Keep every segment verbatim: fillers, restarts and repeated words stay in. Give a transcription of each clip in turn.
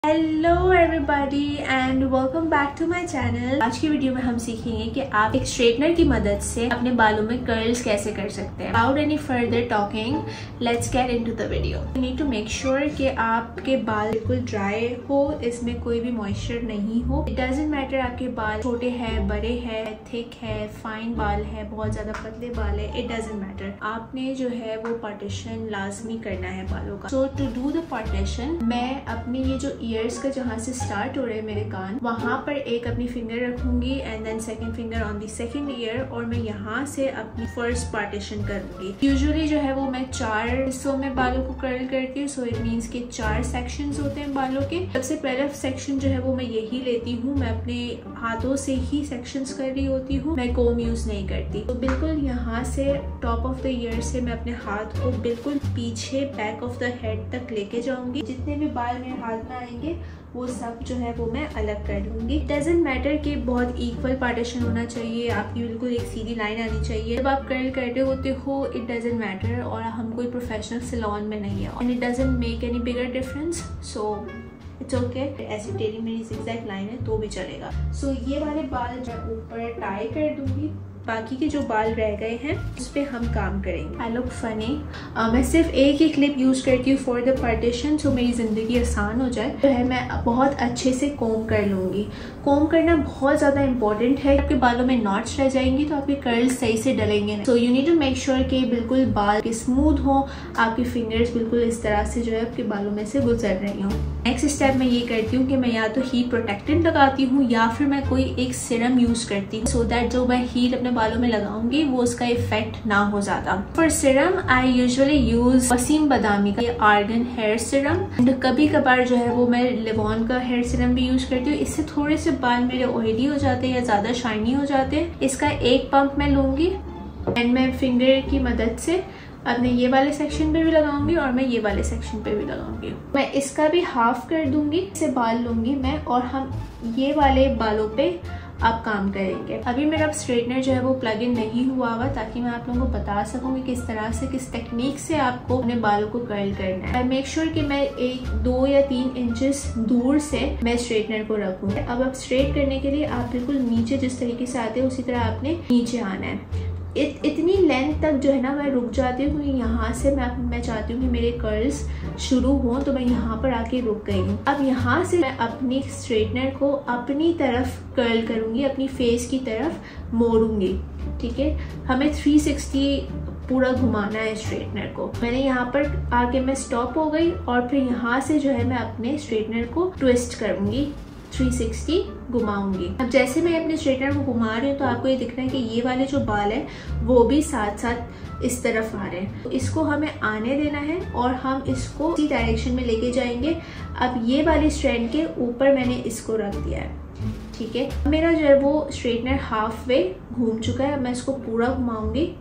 Hello everybody and welcome back to my channel. आज की video में हम सीखेंगे कि आप एक स्ट्रेटनर की मदद से अपने बालों में कर्ल्स कैसे कर सकते हैं। Without any further talking, let's get into the video. You need to make sure कि आपके बाल बिल्कुल ड्राई हो, इसमें कोई भी मॉइस्चर नहीं हो। इट डजंट मैटर आपके बाल छोटे हैं, बड़े हैं, थिक है, फाइन बाल है, बहुत ज्यादा पतले बाल है, इट डजंट मैटर। आपने जो है वो पार्टीशन लाजमी करना है बालों का। So to do the partition, मैं अपने ये जो ईयर्स का जहाँ से स्टार्ट हो रहे हैं मेरे कान, वहां पर एक अपनी फिंगर रखूंगी and then second finger on the second ear, और मैं यहाँ से अपनी फर्स्ट पार्टीशन करूंगी। यूजुअली जो है वो मैं चार हिस्सों में बालों को कर्ल करती हूँ। सो इट मीन्स के चार सेक्शंस होते हैं बालों के। सबसे पहला सेक्शन जो है वो मैं यही लेती हूँ। मैं अपने हाथों से ही सेक्शंस कर रही होती हूँ, मैं कोम यूज नहीं करती। तो बिल्कुल यहाँ से टॉप ऑफ द ईयर से मैं अपने हाथ को बिल्कुल पीछे बैक ऑफ द हेड तक लेके जाऊंगी। जितने भी बाल मेरे हाथ में आएंगे वो सब जो है वो मैं अलग कर लूंगी। डजंट मैटर कि बहुत इक्वल पार्टीशन होना चाहिए, आपकी बिल्कुल एक सीधी लाइन आनी चाहिए। जब आप कर्ल करते होते हो इट डजंट मैटर, और हम कोई प्रोफेशनल सैलून में नहीं है and it doesn't make any bigger difference. So it's okay, ऐसी टेढ़ी मेरी ज़िगज़ैग लाइन है तो भी चलेगा। सो so, ये वाले बाल जो ऊपर टाई कर दूंगी। बाकी के जो बाल रह गए हैं उस पर हम काम करेंगे। I look funny. मैं सिर्फ एक ही क्लिप यूज करती हूँ फॉर द पार्टीशन, सो मेरी जिंदगी आसान हो जाए। तो है मैं बहुत अच्छे से कोम कर लूंगी। कोम करना बहुत ज्यादा इंपॉर्टेंट है। आपके बालों में नॉट्स रह जाएंगी तो आपके कर्ल्स सही से डलेंगे। So you need to make sure कि बिल्कुल बाल के स्मूथ हो, आपकी फिंगर्स बिल्कुल इस तरह से जो है आपके बालों में से गुजर रही हूँ। नेक्स्ट स्टेप मैं ये करती हूँ कि मैं या तो हीट प्रोटेक्टेंट लगाती हूँ या फिर मैं कोई एक सीरम यूज करती हूँ, सो दैट जो मैं हीट अपने बालों में लगाऊंगी वो उसका इफेक्ट ना हो ज्यादा। For serum I usually use Wasim Badami का आर्गन हेयर सीरम, एंड कभी कभार जो है वो मैं लिवॉन का हेयर सीरम भी यूज करती हूँ। इससे थोड़े से बाल मेरे ऑयली हो जाते हैं या ज्यादा शाइनी हो जाते हैं। इसका एक पंप मैं लूंगी एंड मैं फिंगर की मदद से अपने ये वाले सेक्शन पे भी लगाऊंगी और मैं ये वाले सेक्शन पे भी लगाऊंगी। मैं इसका भी हाफ कर दूंगी। इसे बाल लूंगी मैं और हम ये वाले बालों पे आप काम करेंगे। अभी मेरा स्ट्रेटनर जो है वो प्लग इन नहीं हुआ हुआ, ताकि मैं आप लोगों को बता सकूं कि किस तरह से, किस टेक्निक से आपको अपने बालों को कर्ल करना है। आई मेक श्योर कि मैं एक दो या तीन इंचेस दूर से मैं स्ट्रेटनर को रखूँ। अब आप स्ट्रेट करने के लिए आप बिल्कुल नीचे जिस तरीके से आते हैं उसी तरह आपने नीचे आना है। इत, इतनी लेंथ तक जो है ना मैं रुक जाती हूँ क्योंकि यहाँ से मैं मैं चाहती हूँ कि मेरे कर्ल्स शुरू हों, तो मैं यहाँ पर आके रुक गई हूँ। अब यहाँ से मैं अपनी स्ट्रेटनर को अपनी तरफ कर्ल करूँगी, अपनी फेस की तरफ मोड़ूंगी। ठीक है, हमें थ्री सिक्सटी पूरा घुमाना है स्ट्रेटनर को। मैंने यहाँ पर आके मैं स्टॉप हो गई और फिर यहाँ से जो है मैं अपने स्ट्रेटनर को ट्विस्ट करूँगी, थ्री सिक्सटी घुमाऊंगी। अब जैसे मैं अपने स्ट्रेटनर को घुमा रही हूँ तो आपको ये दिख रहा है कि ये वाले जो बाल है वो भी साथ साथ इस तरफ आ रहे हैं। तो इसको हमें आने देना है और हम इसको इसी डायरेक्शन में लेके जाएंगे। अब ये वाली स्ट्रैंड के ऊपर मैंने इसको रख दिया है। ठीक है, मेरा जो है वो स्ट्रेटनर हाफ वे घूम चुका है। अब मैं इसको पूरा घुमाऊंगी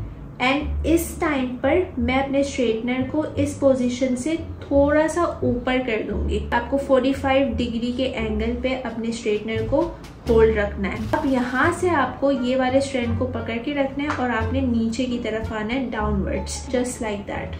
एंड इस टाइम पर मैं अपने स्ट्रेटनर को इस पोजीशन से थोड़ा सा ऊपर कर दूंगी। आपको पैंतालीस डिग्री के एंगल पे अपने स्ट्रेटनर को होल्ड रखना है। अब यहाँ से आपको ये वाले स्ट्रैंड को पकड़ के रखना है और आपने नीचे की तरफ आना है, डाउनवर्ड्स, जस्ट लाइक दैट,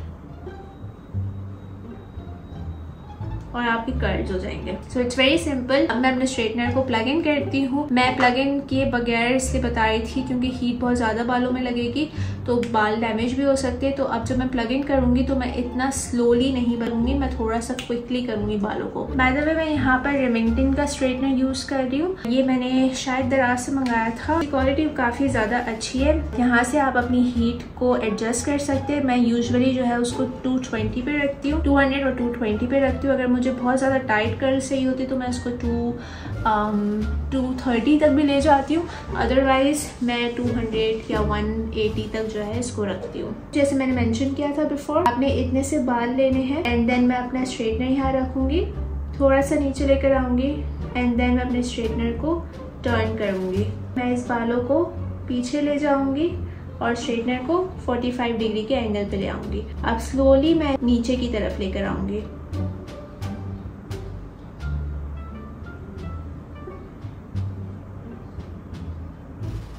और आपके कर्ल्स हो जाएंगे। So it's very simple. अब मैं अपने स्ट्रेटनर को प्लग इन करती हूँ। मैं प्लग इन किए बगैर इसलिए बता रही थी क्योंकि हीट बहुत ज़्यादा बालों में लगेगी तो बाल डैमेज भी हो सकते हैं। तो अब जब मैं प्लग इन करूँगी तो मैं इतना स्लोली नहीं करूँगी, मैं थोड़ा सा क्विकली करूँगी बालों को। बाय द वे मैं यहाँ पर रेमिंगटन का स्ट्रेटनर यूज़ कर रही हूँ। ये मैंने शायद दराज से मंगाया था। क्वालिटी काफ़ी ज़्यादा अच्छी है। यहाँ से आप अपनी हीट को एडजस्ट कर सकते हैं। मैं यूजुअली जो है उसको टू ट्वेंटी पे रखती हूँ, टू हंड्रेड और टू ट्वेंटी पे रखती हूँ। अगर मुझे बहुत ज़्यादा टाइट कर्ल चाहिए होती तो मैं इसको टू टू थर्टी तक भी ले जाती हूँ, अदरवाइज मैं टू हंड्रेड या वन एटी तक जो है इसको रखती हूँ। जैसे मैंने मेंशन किया था बिफोर, आपने इतने से बाल लेने हैं एंड देन मैं अपना स्ट्रेटनर यहाँ रखूँगी, थोड़ा सा नीचे लेकर आऊँगी एंड देन मैं अपने स्ट्रेटनर को टर्न करूँगी। मैं इस बालों को पीछे ले जाऊँगी और स्ट्रेटनर को पैंतालीस डिग्री के एंगल पे ले आऊँगी। अब स्लोली मैं नीचे की तरफ लेकर आऊँगी।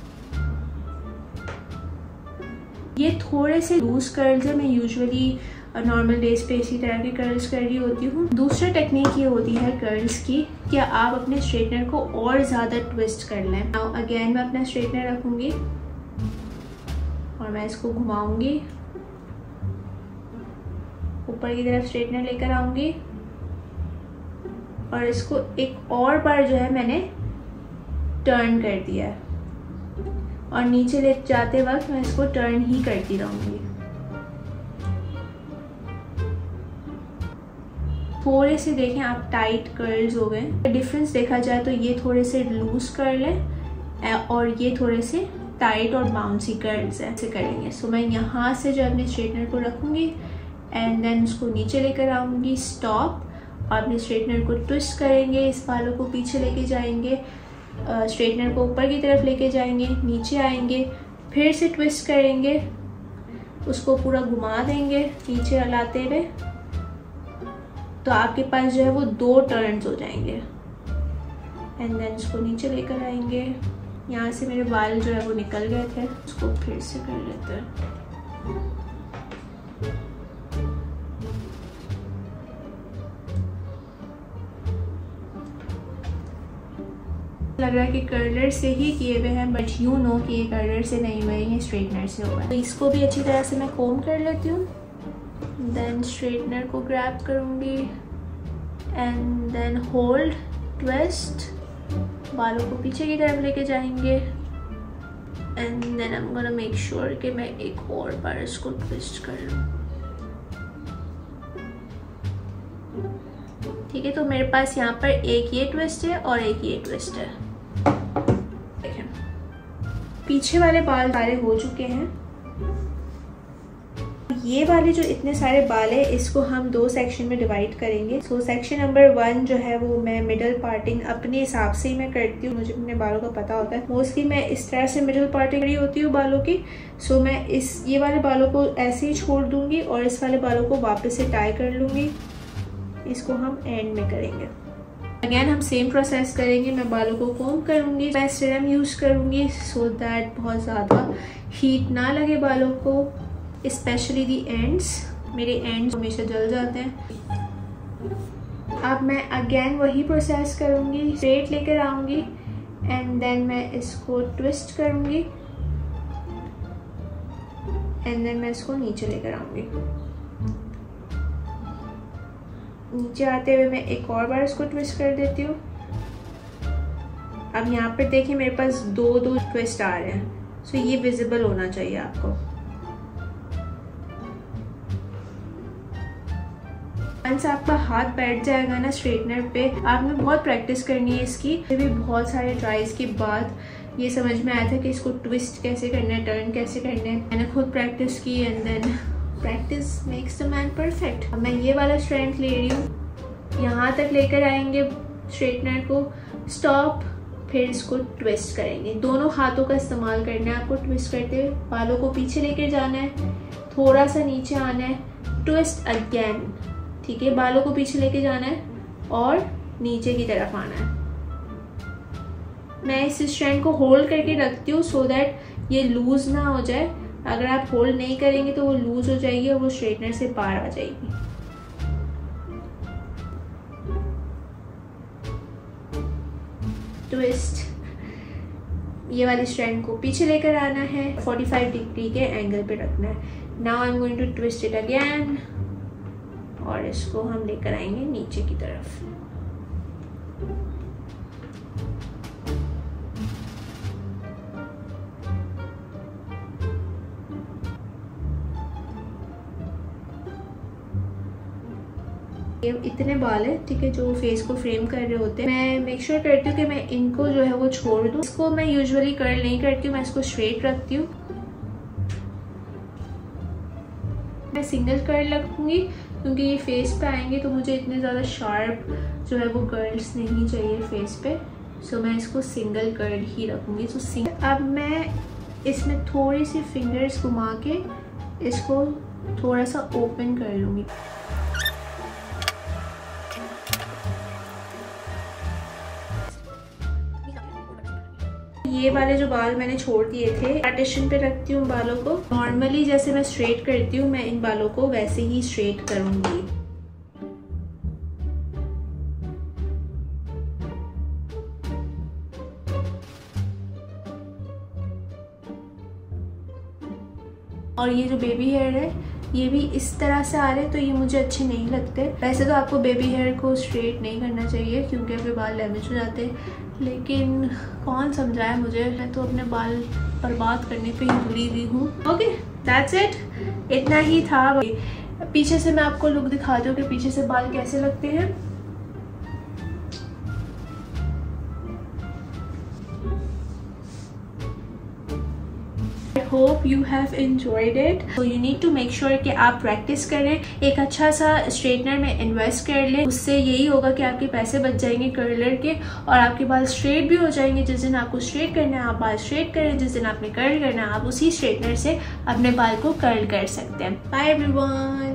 ये थोड़े से लूज कर्ल्स है। मैं यूजुअली और नॉर्मल डेज पे इसी तरह के कर्ल्स कर रही होती हूँ। दूसरा टेक्निक ये होती है कर्ल्स की कि आप अपने स्ट्रेटनर को और ज़्यादा ट्विस्ट कर लें। नाउ अगेन मैं अपना स्ट्रेटनर रखूँगी और मैं इसको घुमाऊँगी, ऊपर की तरफ स्ट्रेटनर लेकर आऊँगी और इसको एक और बार जो है मैंने टर्न कर दिया है और नीचे ले जाते वक्त मैं इसको टर्न ही करती रहूँगी। थोड़े से देखें आप टाइट कर्ल्स हो गए। डिफरेंस देखा जाए तो ये थोड़े से लूज कर्ल है और ये थोड़े से टाइट और बाउंसी कर्ल्स हैं, ऐसे करेंगे। सो मैं यहाँ से जो अपने स्ट्रेटनर को रखूँगी एंड देन उसको नीचे लेकर आऊँगी, स्टॉप, और अपने स्ट्रेटनर को ट्विस्ट करेंगे, इस बालों को पीछे लेके जाएंगे, स्ट्रेटनर uh, को ऊपर की तरफ लेके जाएंगे, नीचे आएंगे, फिर से ट्विस्ट करेंगे, उसको पूरा घुमा देंगे नीचे लाते हुए, तो आपके पास जो है वो दो टर्न्स हो जाएंगे। एंड देन उसको नीचे लेकर आएंगे। यहाँ से मेरे बाल जो है वो निकल गए थे, उसको फिर से कर लेते हैं। लग रहा है कि कर्लर से ही किए हुए हैं, बट यू नो कि ये कर्लर से नहीं हुए, ये स्ट्रेटनर से हुआ है। तो इसको भी अच्छी तरह से मैं कोम कर लेती हूँ, देन स्ट्रेटनर को ग्रैब करूँगी एंड देन होल्ड, ट्विस्ट, बालों को पीछे की तरफ लेके जाएंगे and then I am gonna make sure कि मैं एक और बार इसको ट्विस्ट कर लूँ। ठीक है, तो मेरे पास यहाँ पर एक ये ट्विस्ट है और एक ये ट्विस्ट है। देखें, पीछे वाले बाल सारे हो चुके हैं। ये वाले जो इतने सारे बाल है इसको हम दो सेक्शन में डिवाइड करेंगे। सो सेक्शन नंबर वन जो है वो मैं मिडल पार्टिंग अपने हिसाब से ही मैं करती हूँ, मुझे अपने बालों का पता होता है। मोस्टली मैं इस तरह से मिडल पार्टिंग करी होती हूँ बालों की। सो मैं इस ये वाले बालों को ऐसे ही छोड़ दूंगी और इस वाले बालों को वापस से टाई कर लूँगी। इसको हम एंड में करेंगे। अगेन हम सेम प्रोसेस करेंगे। मैं बालों को कोम करूँगी, मैं सीरम यूज़ करूँगी सो दैट बहुत ज़्यादा हीट ना लगे बालों को, स्पेशली दी एंड्स। मेरे एंड्स हमेशा जल जाते हैं। अब मैं अगेन वही प्रोसेस करूँगी, स्ट्रेट लेकर आऊँगी एंड देन मैं इसको ट्विस्ट करूँगी एंड देन मैं इसको नीचे लेकर आऊँगी। नीचे आते हुए मैं एक और बार इसको ट्विस्ट कर देती हूँ। अब यहाँ पर देखिए मेरे पास दो दो ट्विस्ट आ रहे हैं, सो ये विजिबल होना चाहिए आपको। वंस आपका हाथ बैठ जाएगा ना स्ट्रेटनर पे, आपने बहुत प्रैक्टिस करनी है इसकी। भी बहुत सारे ट्राइज के बाद ये समझ में आया था कि इसको ट्विस्ट कैसे करना है, टर्न कैसे करना है। मैंने खुद प्रैक्टिस की and then practice makes the man perfect. अब मैं ये वाला स्ट्रैंड ले रही हूँ, यहाँ तक लेकर आएंगे स्ट्रेटनर को, स्टॉप, फिर इसको ट्विस्ट करेंगे। दोनों हाथों का इस्तेमाल करना है आपको ट्विस्ट करते हुए। बालों को पीछे लेकर जाना है, थोड़ा सा नीचे आना है, ट्विस्ट अगेन। ठीक है, बालों को पीछे लेके जाना है और नीचे की तरफ आना है। मैं इस स्ट्रैंड को होल्ड करके रखती हूँ सो दैट ये लूज ना हो जाए। अगर आप होल्ड नहीं करेंगे तो वो लूज हो जाएगी और वो स्ट्रेटनर से बाहर आ जाएगी। ट्विस्ट, ये वाली स्ट्रैंड को पीछे लेकर आना है, पैंतालीस डिग्री के एंगल पे रखना है। Now I am going to twist it again और इसको हम लेकर आएंगे नीचे की तरफ। ये इतने बाल है, ठीक है, जो फेस को फ्रेम कर रहे होते हैं। मैं मेक श्योर करती हूँ कि मैं इनको जो है वो छोड़ दूँ। इसको मैं यूजुअली कर्ल नहीं करती हूँ, मैं इसको स्ट्रेट रखती हूँ। मैं सिंगल कर्ल रखूँगी क्योंकि ये फेस पे आएंगे तो मुझे इतने ज़्यादा शार्प जो है वो कर्ल्स नहीं चाहिए फेस पे। सो मैं इसको सिंगल कर्ल ही रखूँगी। So single. अब मैं इसमें थोड़ी सी फिंगर्स घुमा के इसको थोड़ा सा ओपन कर लूँगी। ये वाले जो बाल मैंने छोड़ दिए थे, पार्टीशन पे रखती हूँ बालों को। नॉर्मली जैसे मैं स्ट्रेट करती हूँ, मैं इन बालों को वैसे ही स्ट्रेट करूंगी। और ये जो बेबी हेयर है ये भी इस तरह से आ रहे हैं, तो ये मुझे अच्छे नहीं लगते। वैसे तो आपको बेबी हेयर को स्ट्रेट नहीं करना चाहिए क्योंकि आपके बाल डैमेज हो जाते हैं, लेकिन कौन समझाए मुझे, मैं तो अपने बाल बर्बाद करने पे ही तुली हुई हूँ। ओके दैट्स इट, इतना ही था। पीछे से मैं आपको लुक दिखाती हूँ कि पीछे से बाल कैसे लगते हैं। Hope you have enjoyed it. तो you need to make sure कि आप प्रैक्टिस करें, एक अच्छा सा स्ट्रेटनर में इन्वेस्ट कर लें। उससे यही होगा कि आपके पैसे बच जाएंगे कर्लर के और आपके बाल स्ट्रेट भी हो जाएंगे। जिस दिन आपको स्ट्रेट करना है आप बाल स्ट्रेट करें, जिस दिन आपने कर्ल करना है आप उसी स्ट्रेटनर से अपने बाल को कर्ल कर सकते हैं। Bye everyone.